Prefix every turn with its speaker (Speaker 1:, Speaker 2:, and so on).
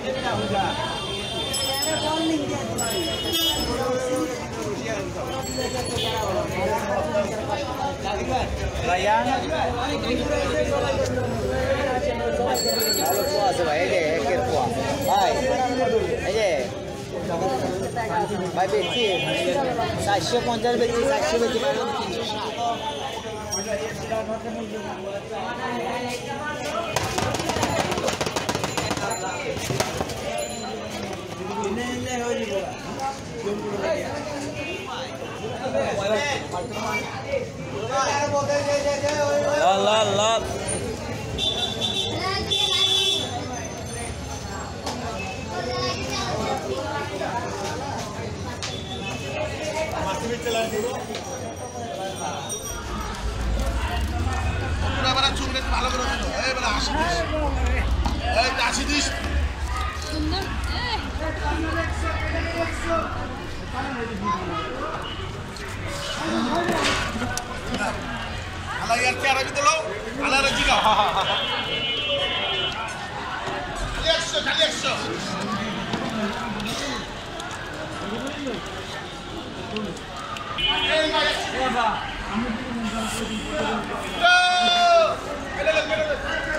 Speaker 1: Bayang. Halo puas ভাই এই যে একের পুয়া ভাই এই যে ভাই বেচি 450 বেচি 400 বেচি ভাই 300 লাল ভালো করে দিল এই বলে 80 দিস সুন্দর আলা ইয়ার কি আরবি দিলো আলা রাজি গাও খালি 100 এই ভাই বাবা আমি